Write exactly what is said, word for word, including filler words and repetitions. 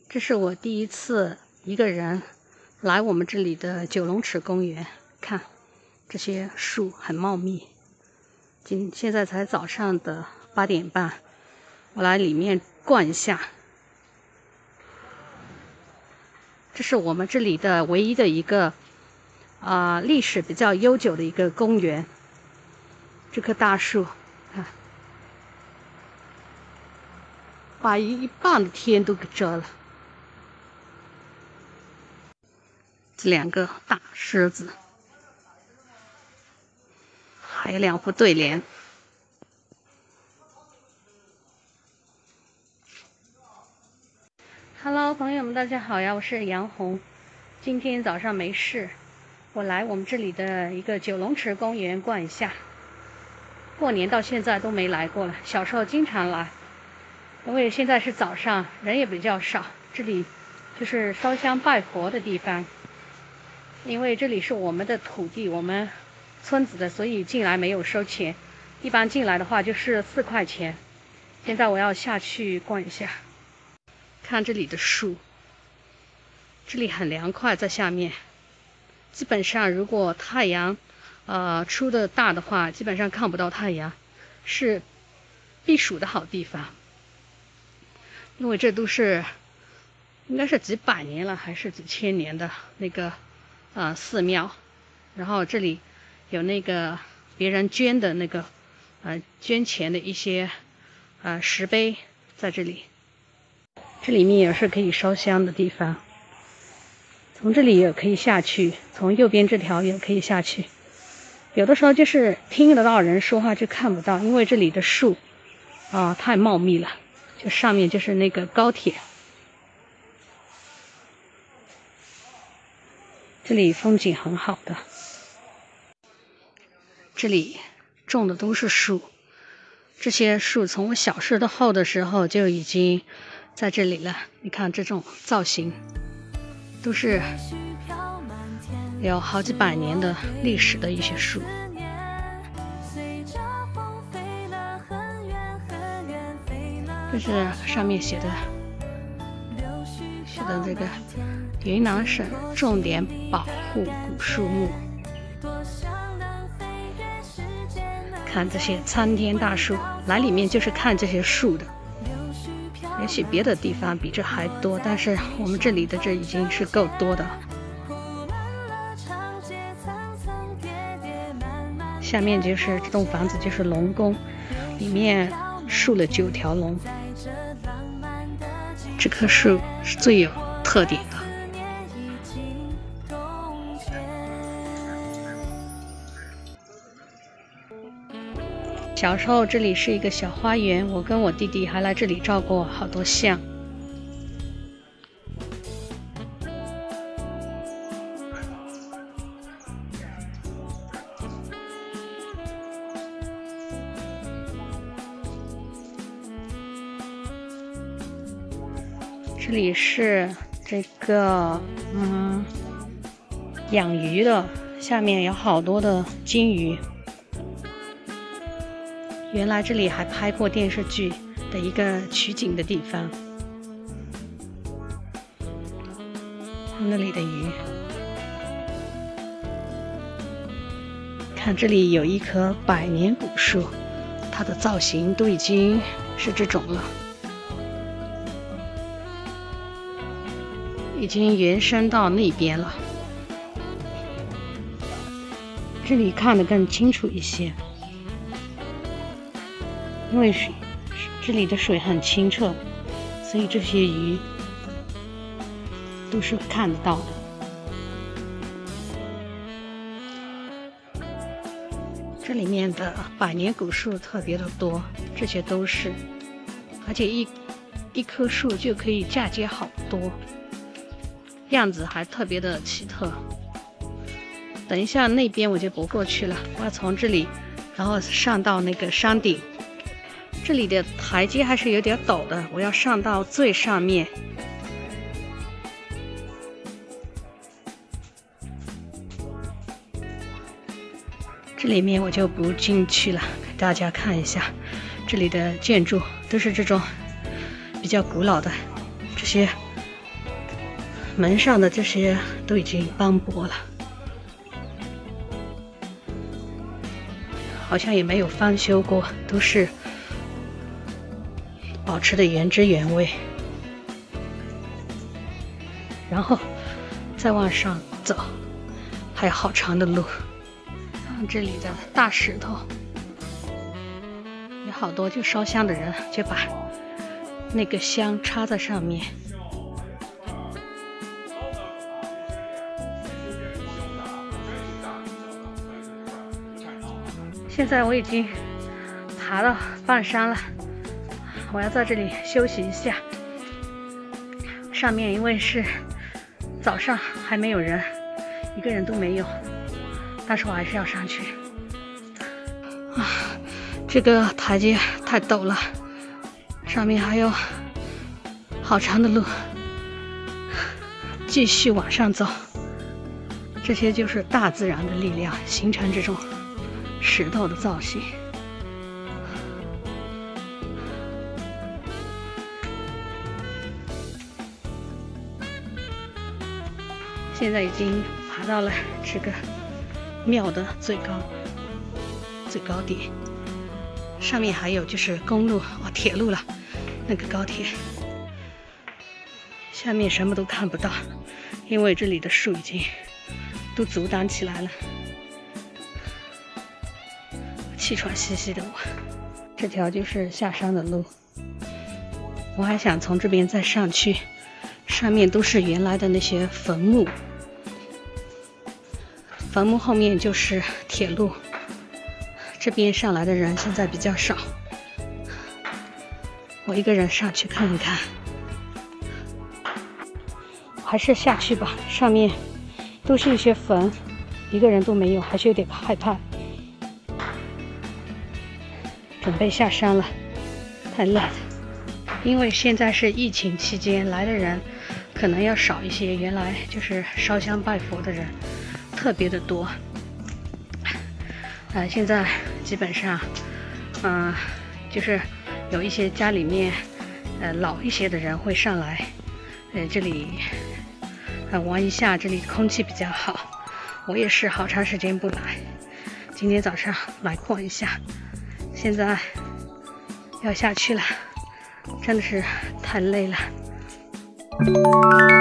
这是我第一次一个人来我们这里的九龙池公园，看这些树很茂密。今现在才早上的八点半，我来里面逛一下。这是我们这里的唯一的一个啊、呃、历史比较悠久的一个公园。这棵大树，看，把一半的天都给遮了。这两个大狮子，还有两副对联。Hello， 朋友们，大家好呀，我是杨红。今天早上没事，我来我们这里的一个九龙池公园逛一下。过年到现在都没来过了，小时候经常来，因为现在是早上，人也比较少。这里就是烧香拜佛的地方，因为这里是我们的土地，我们村子的，所以进来没有收钱。一般进来的话就是四块钱。现在我要下去逛一下，看这里的树，这里很凉快，在下面。基本上如果太阳呃，出的大的话，基本上看不到太阳，是避暑的好地方。因为这都是应该是几百年了，还是几千年的那个呃寺庙。然后这里有那个别人捐的那个呃捐钱的一些呃石碑在这里。这里面也是可以烧香的地方，从这里也可以下去，从右边这条也可以下去。有的时候就是听得到人说话就看不到，因为这里的树啊、呃、太茂密了，就上面就是那个高铁。这里风景很好的，这里种的都是树，这些树从我小时候的时候就已经在这里了。你看这种造型都是有好几百年的历史的一些树。这是上面写的写的这个云南省重点保护古树木。看这些参天大树，来里面就是看这些树的。也许别的地方比这还多，但是我们这里的这已经是够多的。下面就是这栋房子，就是龙宫，里面竖了九条龙。这棵树是最有特点的。小时候这里是一个小花园，我跟我弟弟还来这里照过好多相。这里是这个嗯养鱼的，下面有好多的金鱼。原来这里还拍过电视剧的一个取景的地方。那里的鱼，看这里有一棵百年古树，它的造型都已经是这种了，已经延伸到那边了。这里看得更清楚一些，因为水这里的水很清澈，所以这些鱼都是看得到的。这里面的百年古树特别的多，这些都是，而且一一棵树就可以嫁接好多，样子还特别的奇特。等一下那边我就不过去了，我要从这里然后上到那个山顶。这里的台阶还是有点陡的，我要上到最上面。这里面我就不进去了，给大家看一下这里的建筑，都是这种比较古老的，这些门上的这些都已经斑驳了，好像也没有翻修过，都是保持的原汁原味。然后再往上走，还有好长的路。看这里的大石头，有好多就烧香的人就把那个香插在上面。现在我已经爬到半山了，我要在这里休息一下。上面因为是早上还没有人，一个人都没有，但是我还是要上去。啊，这个台阶太陡了，上面还有好长的路，继续往上走。这些就是大自然的力量形成这种石头的造型。现在已经爬到了这个庙的最高最高点，上面还有就是公路哦，铁路了，那个高铁。下面什么都看不到，因为这里的树已经都阻挡起来了。气喘吁吁的我，这条就是下山的路。我还想从这边再上去，上面都是原来的那些坟墓，坟墓后面就是铁路。这边上来的人现在比较少，我一个人上去看一看。还是下去吧，上面都是一些坟，一个人都没有，还是有点害怕。准备下山了，太累了。因为现在是疫情期间，来的人可能要少一些，原来就是烧香拜佛的人特别的多。呃，现在基本上，嗯、呃，就是有一些家里面呃老一些的人会上来，呃这里呃玩一下，这里空气比较好。我也是好长时间不来，今天早上来逛一下，现在要下去了，真的是太累了。